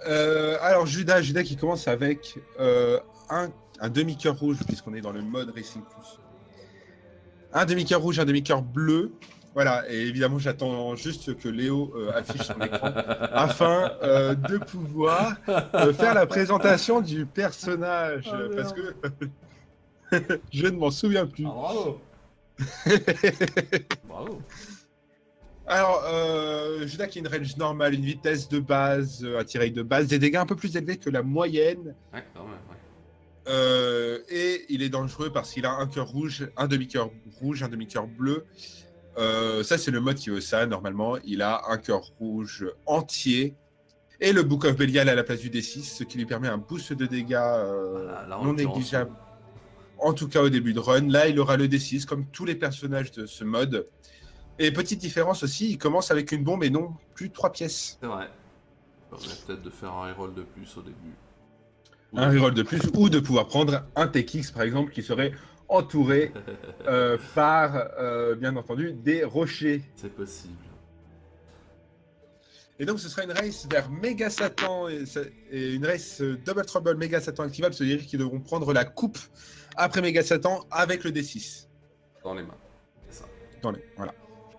Alors Judas qui commence avec un demi-cœur rouge, puisqu'on est dans le mode Racing Plus. Un demi-cœur rouge, un demi-cœur bleu. Voilà, et évidemment, j'attends juste que Léo affiche son écran afin de pouvoir faire la présentation du personnage, Ah parce merde. que je ne m'en souviens plus. Ah bravo. Bravo. Alors, Judas qui a une range normale, une vitesse de base, un tir de base, des dégâts un peu plus élevés que la moyenne. Ouais, quand même, ouais. Et il est dangereux parce qu'il a un cœur rouge, un demi-cœur rouge, un demi-cœur bleu. Ça, c'est le mode qui veut ça. Normalement, il a un cœur rouge entier et le Book of Belial à la place du D6, ce qui lui permet un boost de dégâts Là, en non l'occurrence, oui. négligeable. En tout cas, au début de run. Là, il aura le D6, comme tous les personnages de ce mode. Et petite différence aussi, il commence avec une bombe et non plus 3 pièces. C'est vrai. Ça permet peut-être de faire un reroll de plus au début. Un reroll de plus, ou de pouvoir prendre un TX, par exemple, qui serait entouré par, bien entendu, des rochers. C'est possible. Et donc, ce sera une race vers Méga Satan et une race Double Trouble Méga Satan activable, c'est-à-dire qu'ils devront prendre la coupe après Méga Satan avec le D6. Dans les mains. C'est ça. Voilà.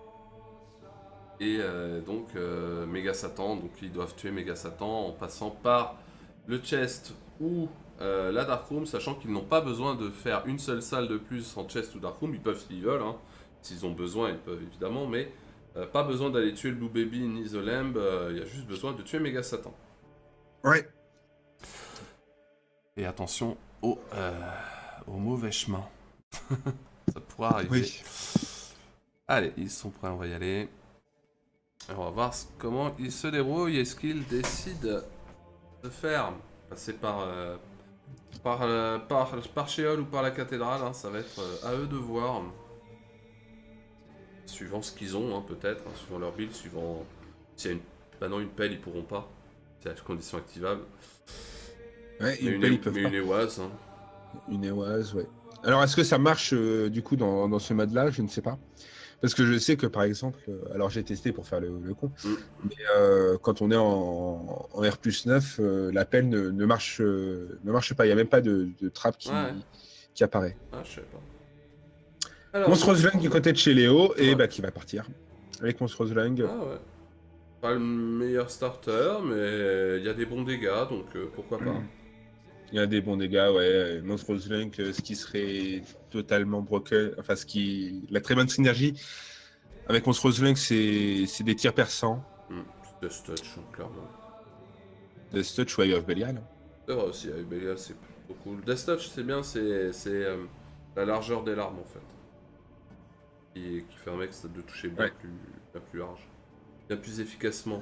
Et donc, Méga Satan, donc ils doivent tuer Méga Satan en passant par le chest ou la Dark Room, sachant qu'ils n'ont pas besoin de faire une seule salle de plus en chest ou Dark Room. Ils peuvent s'ils veulent, hein. S'ils ont besoin, ils peuvent évidemment, mais pas besoin d'aller tuer le Blue Baby ni The Lamb, il y a juste besoin de tuer Méga Satan. Ouais. Et attention au mauvais chemin. Ça pourra arriver. Oui. Allez, ils sont prêts, on va y aller. Alors, on va voir comment ils se débrouillent. Est-ce qu'ils décident de faire passer par Sheol ou par la cathédrale, hein, ça va être à eux de voir. Suivant ce qu'ils ont, hein, peut-être, hein, suivant leur build, suivant... S'il y a une... Bah non, une pelle, ils pourront pas. C'est la condition activable. Ouais, Mais une pelle, ils peuvent une pas. Ewaz, hein. Une Eoase, ouais. Alors, est-ce que ça marche du coup dans ce mode-là? Je ne sais pas. Parce que je sais que par exemple, alors j'ai testé pour faire le con, mais quand on est en R+9, la pelle ne marche pas. Il n'y a même pas de trappe Ouais. qui apparaît. Ah, je sais pas. Alors, Monstrous Lung du côté de chez Léo, et Ouais. bah, qui va partir avec Monstrous Lung. Ah ouais. Pas le meilleur starter, mais il y a des bons dégâts, donc pourquoi pas. Il y a des bons dégâts, ouais. Monstrous Lung, ce qui serait totalement broken, enfin, la très bonne synergie avec Monstrous Lung, c'est des tirs perçants. Death Touch, clairement. De Stutch Way of Belial. C'est vrai aussi, avec Belia, c'est plutôt cool. Death Touch, c'est bien, c'est la largeur des larmes, en fait. Qui permet de toucher bien, Ouais. bien plus large. Bien plus efficacement.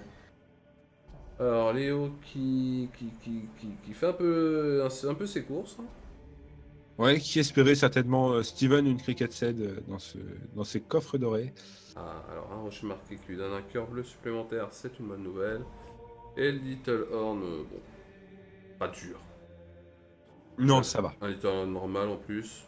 Alors, Léo qui fait un peu ses courses. Hein. Ouais, qui espérait certainement Steven une cricket set dans ses coffres dorés. Ah, alors, un rocher marqué qui lui donne un cœur bleu supplémentaire, c'est une bonne nouvelle. Et Little Horn, bon, pas dur. Non, ça va. Un Little Horn normal en plus.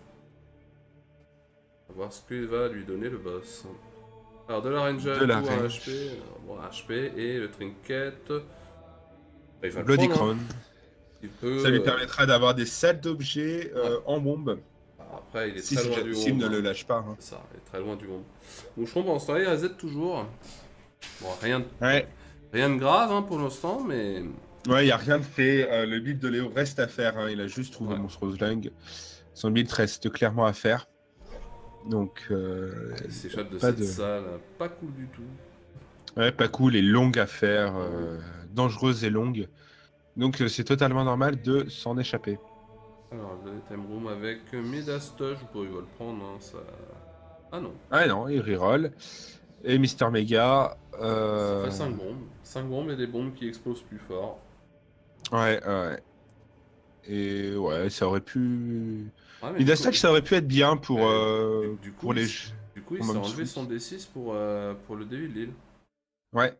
On va voir ce qu'il va lui donner le boss. Alors, de la Ranger De la pour un range. HP. Alors, bon, un HP et le Trinket. Il va le Bloody prendre, hein. Crown. Il peut. Ça lui permettra d'avoir des salles d'objets en bombe. Après, il est Si très loin du Sim monde. ne le Hein. lâche pas. Hein. C'est ça, il est très loin du monde. Donc, je comprends, ce temps-là, il reset toujours. Bon, rien de grave hein, pour l'instant, mais. Ouais, il n'y a rien de fait. Le build de Léo reste à faire. Hein. Il a juste trouvé Monstrous Lung. Son build reste clairement à faire. Donc. Il s'échappe de pas cette salle, pas cool du tout. Ouais, pas cool et longue à faire. Dangereuse et longue. Donc, c'est totalement normal de s'en échapper. Alors, le Time Room avec Midastoche, vous pouvez le prendre, hein, ça. Ah non. Ah non, il reroll. Et Mister Mega. Ça fait 5 bombes. 5 bombes et des bombes qui explosent plus fort. Ouais. Et ouais, ça aurait pu. Midastoche, ça aurait pu être bien pour, coup, pour les. Du coup, il s'est enlevé son D6 pour le Devil Deal. Ouais.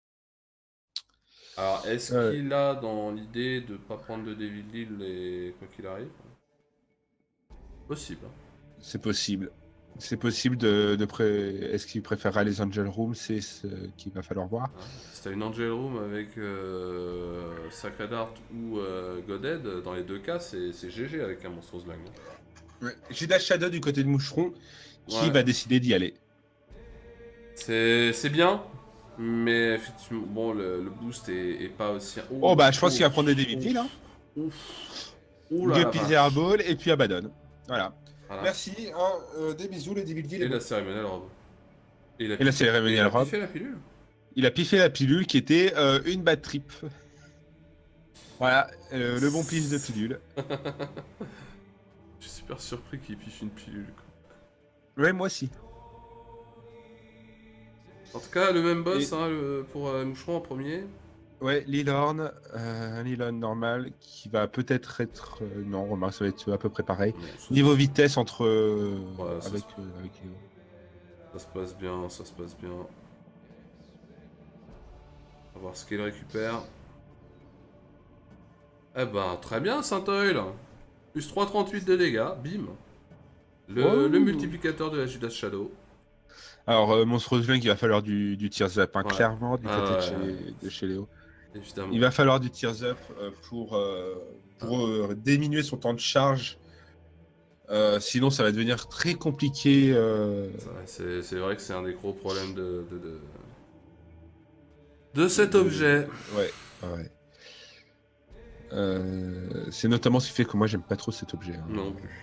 Alors, est-ce qu'il a dans l'idée de pas prendre de Devil Deal et quoi qu'il arrive? Possible. Hein. C'est possible. C'est possible Est-ce qu'il préférera les Angel Rooms? C'est ce qu'il va falloir voir. Hein. Si t'as une Angel Room avec Sacred Heart ou Godhead, dans les deux cas, c'est GG avec un Monstrous Lag. Ouais. J'ai Dash Shadow du côté de Moucheron qui Ouais. va décider d'y aller. C'est bien, mais effectivement, bon, le boost est pas aussi. Oh bah je pense qu'il va prendre des Devil hein. Ouf. Ouh là la Guppy vache. Airball et puis Abaddon. Voilà. Voilà. Merci, des bisous les Devil Et la cérémoniale robe. Et la cérémoniale robe. Il a piffé la pilule. Il a piffé la pilule qui était une bad trip. Voilà, le bon pif de pilule. Je suis super surpris qu'il piffe une pilule. Quoi. Ouais, moi aussi. En tout cas, le même boss hein, pour Moucheron en premier. Ouais, Lilorn, un Lilorn normal qui va peut-être être. Non, remarque, ça va être à peu près pareil. Non, Niveau vitesse entre. Ouais, avec Léo. Ça se passe bien, ça se passe bien. On va voir ce qu'il récupère. Eh ben, très bien, Saint-Oil. Plus 3,38 de dégâts, bim. Le multiplicateur de la Judas Shadow. Alors, Monstrous Link, il va falloir du Tears Up, hein, Ouais. clairement, du côté de chez Léo. Évidemment. Il va falloir du Tears Up pour diminuer son temps de charge. Sinon, ça va devenir très compliqué. C'est vrai que c'est un des gros problèmes de cet objet. Ouais. C'est notamment ce qui fait que moi, j'aime pas trop cet objet. Hein. Non plus.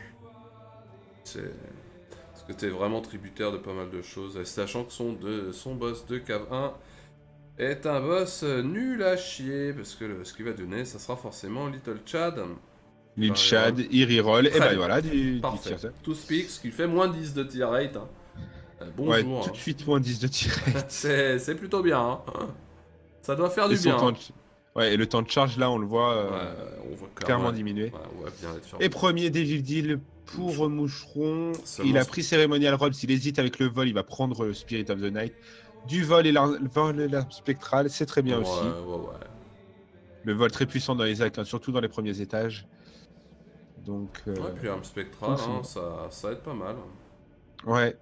Parce que t'es vraiment tributaire de pas mal de choses. Et sachant que son boss de cave 1 est un boss nul à chier. Parce que ce qu'il va donner, ça sera forcément Little Chad. Lil Chad, il reroll, et ben voilà, du Parfait. Tears Up. Tout speak, ce qui fait moins 10 de tier rate. Hein. Bonjour. Ouais, hein. tout de suite moins 10 de tir rate. C'est plutôt bien. Hein. Ça doit faire du bien. Hein. Ouais, et le temps de charge, là, on le voit, on voit clairement diminuer. Ouais, on voit bien être Et premier Devil Deal pour Moucheron. Seulement Il a pris Ceremonial Robes. S'il hésite avec le vol, il va prendre le Spirit of the Night. Du vol et l'arme spectrale, c'est très bien aussi. Ouais. Le vol très puissant dans les actes, hein, surtout dans les premiers étages. Donc, ouais, puis l'arme spectrale, hein, ça aide pas mal. Ouais.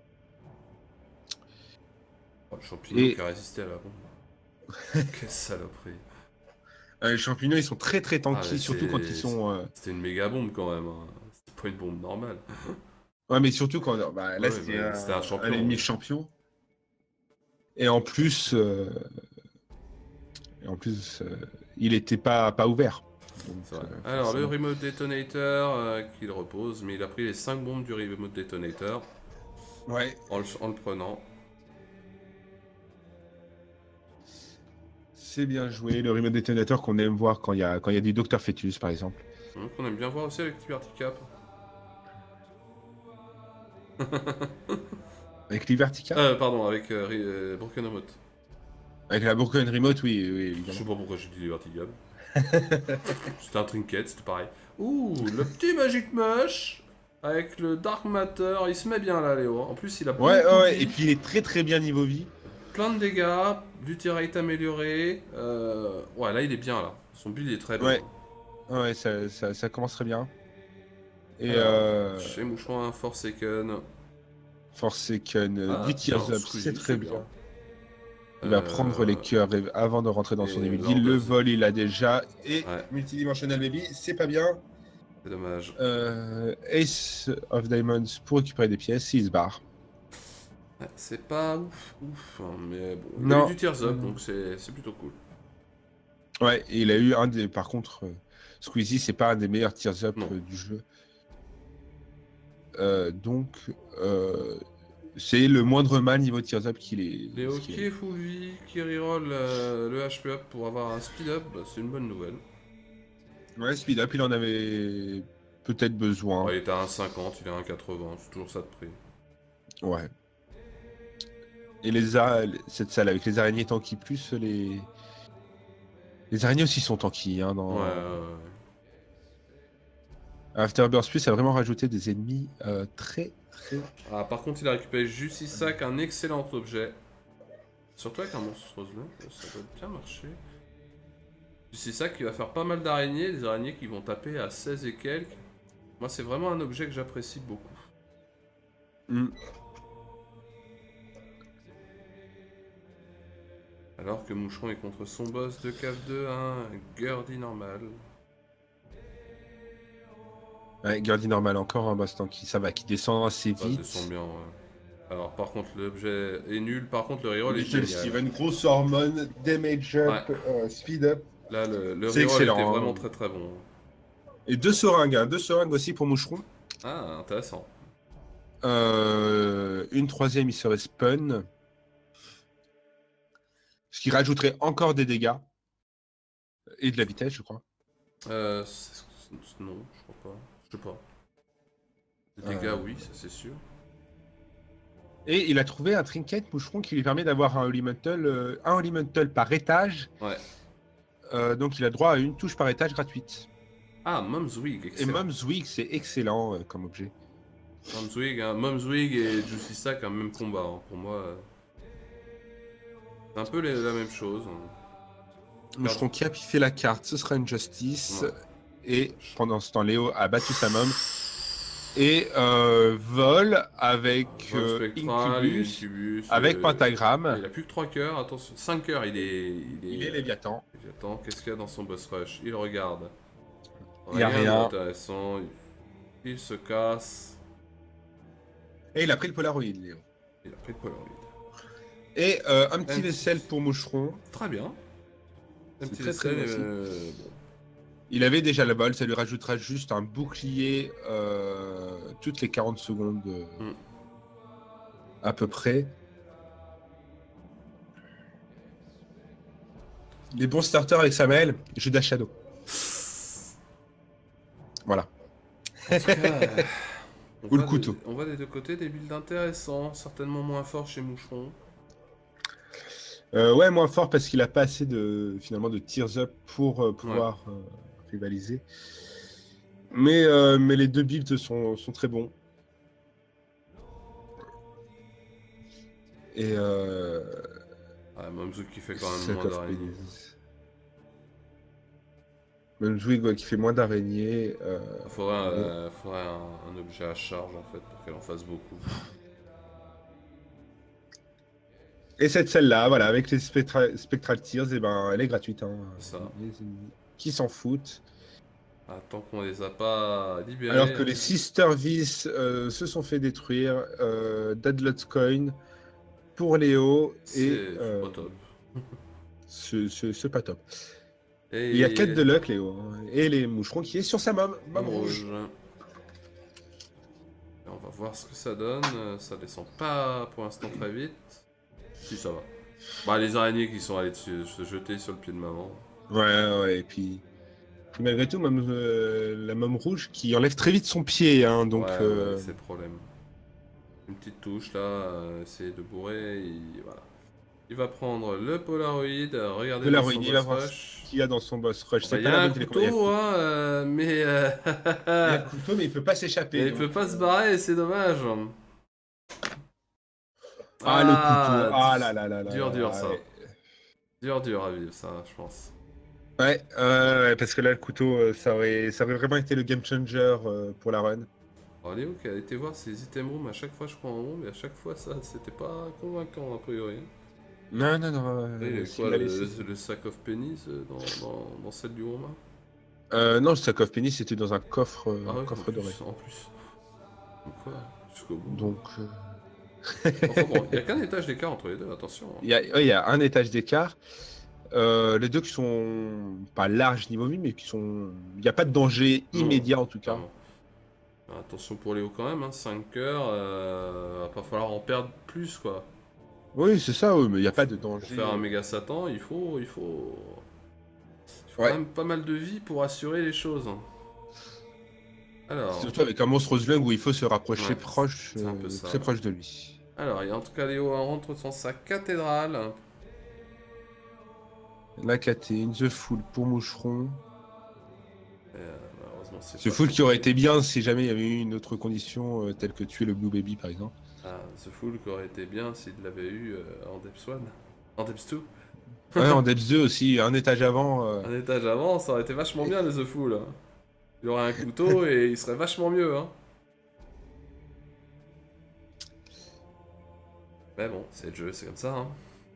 Oh, le champignon qui a résisté à la bombe. Quelle saloperie. Les champignons, ils sont très très tanky, surtout quand ils sont. C'était une méga bombe quand même. Hein. C'était pas une bombe normale. Ouais, mais surtout quand. Bah, là, c'était un champion. Un ennemi champion. Et en plus. Il était pas ouvert. Donc, alors, le Remote Detonator qu'il repose, mais il a pris les 5 bombes du Remote Detonator. Ouais. En le prenant. C'est bien joué, le remote détonateur qu'on aime voir quand il y a du Docteur Fetus par exemple. On aime bien voir aussi avec Liberty Cap. Avec Liberty Cap pardon, avec Broken Remote. Avec la Broken Remote, oui, évidemment. Je sais pas pourquoi j'ai dit Liberty Cap. C'était un trinket, c'était pareil. Ouh, le petit Magic Mush avec le Dark Matter, il se met bien là, Léo. En plus, il a beaucoup de vie. Et puis il est très très bien niveau vie. Plein de dégâts, du tier rate amélioré. Ouais, là il est bien là. Son build est très bien. Ouais, ça commence très bien. Et chez Moucheron, un Forsaken. Du Tears Up, c'est très bien. Il va prendre les cœurs avant de rentrer dans son début. Le vol, il a déjà. Et Multidimensional Baby, c'est pas bien. C'est dommage. Ace of Diamonds pour récupérer des pièces, il se barre. Ouais, c'est pas ouf, hein, mais bon. Il Non. a eu du Tears Up, donc c'est plutôt cool. Ouais, et il a eu un des. Par contre, Squeezie, c'est pas un des meilleurs Tears Up du jeu. Donc, c'est le moindre mal niveau Tears Up qu'il est. Léo qui est full vie, qui reroll le HP up pour avoir un speed up, bah, c'est une bonne nouvelle. Ouais, speed up, il en avait peut-être besoin. Ouais, il était à 1,50, il est à 1,80, c'est toujours ça de prix. Ouais. Et cette salle avec les araignées tanky plus les araignées aussi sont tanky hein, dans. Ouais. Afterburst Plus a vraiment rajouté des ennemis très. Ah, par contre, il a récupéré Justisac, un excellent objet. Surtout avec un monstrueuse là, ça doit bien marcher. Justisac qui va faire pas mal d'araignées, des araignées qui vont taper à 16 et quelques. Moi, c'est vraiment un objet que j'apprécie beaucoup. Hmm. Alors que Moucheron est contre son boss de cave 2, un Gurdy normal. Ouais, Gurdy normal, encore un boss qui ça va, qui descend assez Ça vite. descend bien, ouais. Alors par contre l'objet est nul, par contre le reroll est Little génial. Steven, grosse hormone, damage up, speed up. Là le C'est reroll était excellent, vraiment hein. très très bon. Et deux seringues, hein, deux seringues aussi pour Moucheron. Ah, intéressant. Une troisième, il serait spun. Ce qui rajouterait encore des dégâts. Et de la vitesse, je crois. Non, je crois pas. Je sais pas. Les dégâts, oui, ça c'est sûr. Et il a trouvé un trinket Moucheron qui lui permet d'avoir un elemental par étage. Ouais. Donc il a droit à une touche par étage gratuite. Ah, Mumswig, Et excellent. Mumswig, c'est excellent comme objet. Mumswig et Juicy Sack, un même combat. Hein. Pour moi, c'est un peu la même chose. Hein. Moucheron qui a piffé la carte, ce sera une justice. Ouais. Et pendant ce temps, Léo a battu sa mum. Et vol avec Incubus, avec Pentagram. Il a plus que 3 cœurs, attention, 5 cœurs, il est Léviathan. Léviathan. Qu'est-ce qu'il y a dans son boss rush? Il regarde. Il y a rien. Intéressant. Il se casse. Et il a pris le Polaroid, Léo. Il a pris le Polaroid. Et un petit vaisselle pour Moucheron. Très bien. Un petit très, très vaisselle. bien Bon. Il avait déjà le bol, ça lui rajoutera juste un bouclier toutes les 40 secondes à peu près. Les bons starters avec Samuel, Judas Shadow. Voilà. En tout cas, Ou le couteau. On voit des deux côtés des builds intéressants, certainement moins forts chez Moucheron. Ouais, moins fort parce qu'il a pas assez finalement de tears up pour pouvoir rivaliser. Mais les deux builds sont très bons. Et Mumswig qui fait quand même moins d'araignées. Mumswig qui fait moins d'araignées. Il faudrait un objet à charge en fait pour qu'elle en fasse beaucoup. Et celle-là, voilà, avec les Spectral Tears, et ben, elle est gratuite. Hein. Ça. Qui s'en foutent. Tant qu'on les a pas libérés. Alors que les Sister Vice se sont fait détruire. Deadlock's Coin pour Léo. C'est pas top. C'est pas top. Et il y a 4 de luck, Léo. Hein. Et les Moucherons qui est sur sa mum rouge. Et on va voir ce que ça donne. Ça descend pas pour l'instant très vite. Si, ça va. Bah, les araignées qui sont allées se jeter sur le pied de maman. Ouais, et puis malgré tout, même la môme rouge qui enlève très vite son pied, hein, donc... Ouais, c'est le problème. Une petite touche, là, essayer de bourrer, voilà. Il va prendre le Polaroid, regarder dans son boss rush. Ce qu'il y a dans son boss rush. Il y a un couteau, hein, mais... Il y a le couteau, mais il peut pas s'échapper. Il peut pas se barrer, c'est dommage. Le couteau. Ah là là là là. Dur, ça. Dur à vivre, ça, je pense. Ouais, parce que là, le couteau, ça aurait vraiment été le game changer pour la run. Alors, Léo qui a été voir ses item rooms à chaque fois, je crois, en rond, mais à chaque fois, ça, c'était pas convaincant, a priori. Non. Il y quoi, le sack of pennies dans celle du Romain? Non, le sack of pennies, c'était dans un coffre, coffre doré. En plus. Donc, quoi, jusqu'au bout. Donc... Enfin bon, il n'y a qu'un étage d'écart entre les deux, attention. Hein. Il y a un étage d'écart. Les deux qui sont pas larges niveau vie, mais qui sont... Il n'y a pas de danger immédiat en tout cas. Attention pour Léo quand même, hein, 5 cœurs, va pas falloir en perdre plus quoi. Oui, c'est ça, mais il n'y a pas de danger. Pour faire un méga Satan, il faut quand même pas mal de vie pour assurer les choses. Hein. Alors... Surtout avec un monstre Slung où il faut se rapprocher très proche de lui. Alors, en tout cas, Léo rentre dans sa cathédrale. La caté, The Fool pour Moucheron. Malheureusement, The Fool qui aurait été bien si jamais il y avait eu une autre condition telle que tuer le Blue Baby par exemple. The Fool qui aurait été bien s'il l'avait eu en Depths 1. En Depths 2. Ouais, en Depths 2 aussi, un étage avant. Un étage avant, ça aurait été vachement bien le The Fool. Hein. Il aurait un couteau et il serait vachement mieux. Hein. Mais bon, c'est le jeu, c'est comme ça. Hein.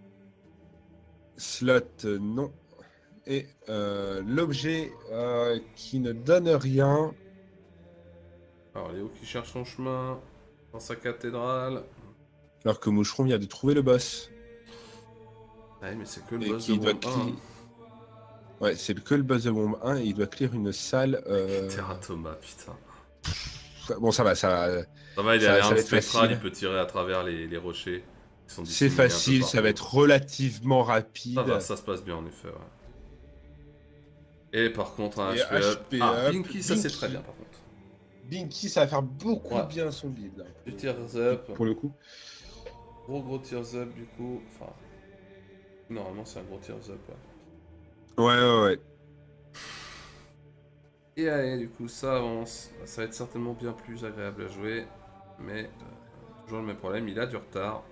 Slot, non. Et l'objet qui ne donne rien. Alors Léo qui cherche son chemin dans sa cathédrale. Alors que Moucheron vient de trouver le boss. Ouais, mais c'est que le Et boss de qui doit Womb 1. Hein. Ouais, c'est que le boss de Womb 1 et il doit clear une salle. Terra Thomas, putain. Bon, ça va, ça va. Ça va, il Ça a va l'arme être spectrale, facile. il peut tirer à travers les rochers. Qui sont C'est disséminés un peu facile, ça va partout. être relativement Ça va, rapide. ça se passe bien en effet. Ouais. Et par contre, un Et HP up. HP Ah, up, Binky, ça c'est très bien par contre. Binky, ça va faire beaucoup Ouais. de bien à son build. Là, Du tears up. pour le coup. Gros tears up du coup. Enfin. Normalement, c'est un gros tears up. Ouais. Ouais. Et allez, du coup, ça avance. Ça va être certainement bien plus agréable à jouer. Mais toujours le même problème, il a du retard.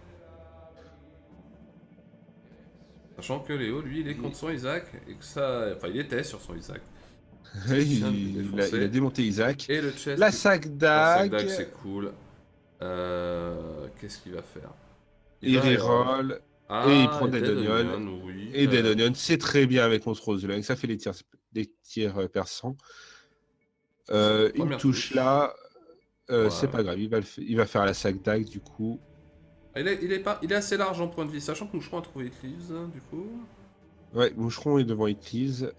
Sachant que Léo, lui, il est contre son Isaac. Et que ça. Enfin, il était sur son Isaac. Il a démonté Isaac. Et le chest. La sac La sac dag. c'est cool. Qu'est-ce qu'il va faire? Il reroll. Et il prend Dead Onion. Oui. Et Dead Onion, c'est très bien avec Monstrose Lung. Ça fait des tirs perçants. Une touche là. Ouais. C'est pas grave. Il va faire la sac dag du coup. Il est assez large en point de vie, sachant que Moucheron a trouvé Eclipse, du coup. Ouais, Moucheron est devant Eclipse.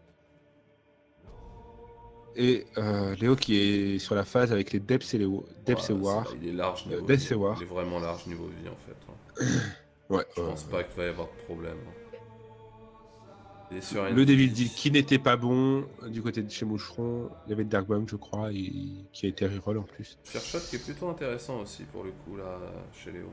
Et Léo qui est sur la phase avec les Depths et War. Il est large niveau Depths vie. et War. Il est vraiment large niveau vie en fait. Ouais. Je pense pas qu'il va y avoir de problème. Il est sur le Devil Deal qui n'était pas bon du côté de chez Moucheron. Il y avait le Dark Bomb, je crois, qui a été reroll en plus. Fairshot qui est plutôt intéressant aussi pour le coup là chez Léo.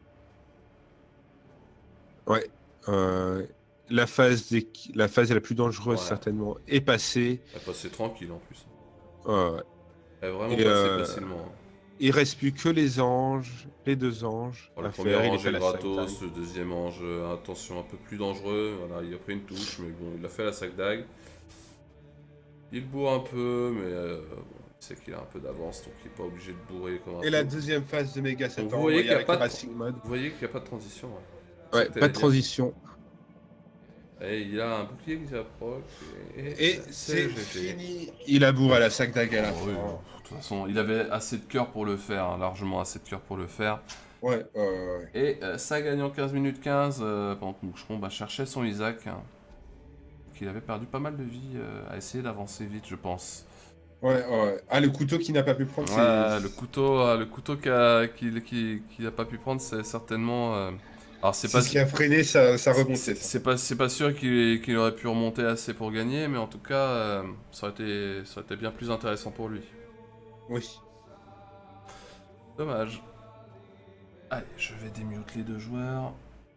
Ouais. La phase la plus dangereuse certainement est passée. Elle est passée tranquille en plus. Ouais. Elle est vraiment passée facilement. Il reste plus que les anges, les deux anges. Le premier ange est gratos, le deuxième ange, attention, un peu plus dangereux. Voilà, il a pris une touche, mais bon, il a fait la sac dag. Il bourre un peu, mais bon, il sait qu'il a un peu d'avance, donc il n'est pas obligé de bourrer comme un Et la deuxième phase de Mega Satan, vous voyez qu'il n'y a pas de transition. Ouais, pas de transition. Et il a un bouclier qui s'approche. Et c'est fini. Il a bourré à la sac dag à la fin. Oui, de toute façon, il avait assez de cœur pour le faire, hein, largement assez de cœur pour le faire. Ouais. Et ça gagne en 15 minutes 15, pendant que Moucheron cherchait son Isaac. Hein, qu'il avait perdu pas mal de vie à essayer d'avancer vite, je pense. Ouais. Ah, le couteau qu'il n'a pas pu prendre, le couteau qu'il n'a pas pu prendre, c'est certainement... alors c'est ce qui a freiné sa remontée. C'est pas sûr qu'il aurait pu remonter assez pour gagner, mais en tout cas, ça aurait été bien plus intéressant pour lui. Oui. Dommage. Allez, je vais démute les deux joueurs.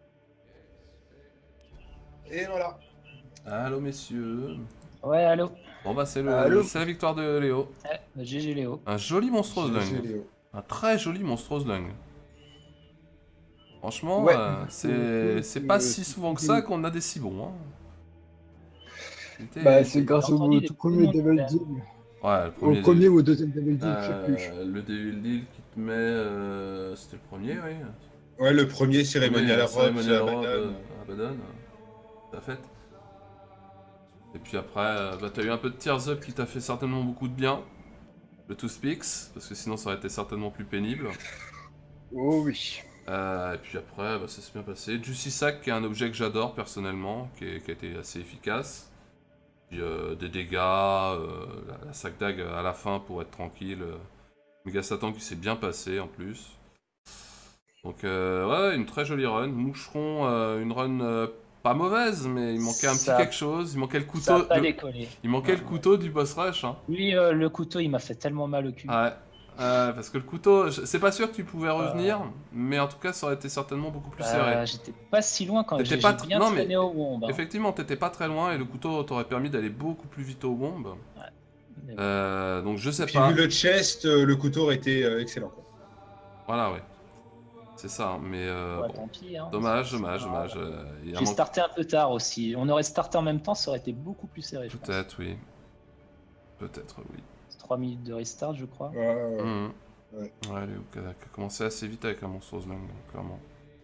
Et voilà. Allô, messieurs. Ouais, allô. Bon bah c'est la victoire de Léo. GG Léo. Un joli monstrose lung. Un très joli monstrose lung. Franchement, c'est pas si souvent que ça qu'on a des si bons. Hein. C'est grâce au tout premier Devil Deal. Ouais, au premier ou au deuxième Devil Deal, je sais plus. Le Devil Deal qui te met... C'était le premier, oui. Ouais, le premier Ceremonial Robe Abaddon. T'as fait. Et puis après, t'as eu un peu de Tears Up qui t'a fait certainement beaucoup de bien. Le Two Speaks, parce que sinon ça aurait été certainement plus pénible. Oh oui. Et puis après, ça s'est bien passé. Juicy Sack, qui est un objet que j'adore personnellement, qui a été assez efficace. Puis des dégâts, la sac dag à la fin pour être tranquille. Mega Satan qui s'est bien passé en plus. Donc ouais, une très jolie run. Moucheron, une run pas mauvaise, mais il manquait un petit quelque chose. Il manquait le couteau. Ça a pas décollé. Il manquait le couteau du boss rush. Hein. Oui, le couteau, il m'a fait tellement mal au cul. Ouais. Parce que le couteau, c'est pas sûr que tu pouvais revenir, mais en tout cas, ça aurait été certainement beaucoup plus serré. J'étais pas si loin quand j'ai bien traîné au womb. Hein. Effectivement, t'étais pas très loin et le couteau t'aurait permis d'aller beaucoup plus vite au womb. Ouais. Donc je sais pas. Puis vu le chest, le couteau aurait été excellent. Quoi. Voilà, ouais. C'est ça, mais bon. Tant pis. Hein, dommage. J'ai starté un peu tard aussi. On aurait starté en même temps, ça aurait été beaucoup plus serré. Peut-être, oui. Peut-être, oui. 3 minutes de restart, je crois. Ouais. Ouais, Léo qui a commencé assez vite avec un monstrose lung, clairement.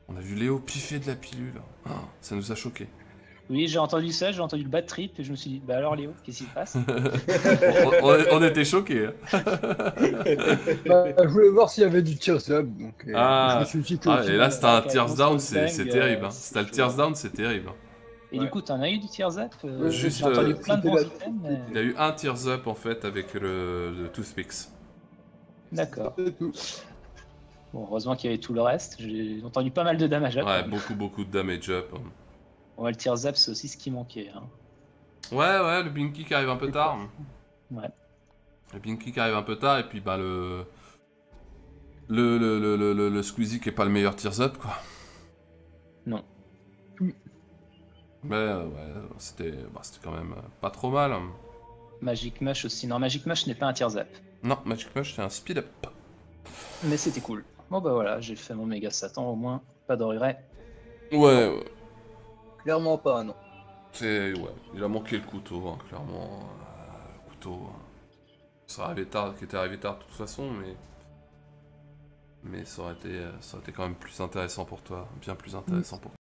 On a vu Léo piffer de la pilule. Oh, ça nous a choqués. Oui, j'ai entendu ça, j'ai entendu le bad trip et je me suis dit, bah alors Léo, qu'est-ce qui se passe? On était choqués. Je voulais voir s'il y avait du tears up, donc je me suis dit que... Et là, c'était un Ok, tears down, c'est dingue, terrible. Hein. c'est C'était le chaud. tears down, c'est terrible. Et du coup, t'en as eu du tears up? Juste, J'ai entendu plein de c'était bons la- items, mais... Il a eu un tears up en fait avec le Toothpicks. D'accord. C'est tout. Bon, heureusement qu'il y avait tout le reste. J'ai entendu pas mal de damage up. Ouais, beaucoup de damage up. Ouais, le tears up, c'est aussi ce qui manquait. Hein. Ouais, le Binky qui arrive un peu tard. Ouais. Le Binky qui arrive un peu tard et puis bah le Squeezie qui est pas le meilleur tears up quoi. Non. Mais ouais, c'était quand même pas trop mal. Magic Mush aussi. Non, Magic Mush n'est pas un tears up. Non, Magic Mush c'est un speed up. Mais c'était cool. Bon bah voilà, j'ai fait mon méga Satan au moins. Pas de regret. Ouais. Clairement pas, non. Ouais, il a manqué le couteau, hein, clairement. Le couteau. Ça était arrivé tard de toute façon, mais ça aurait été quand même plus intéressant pour toi, bien plus intéressant pour toi.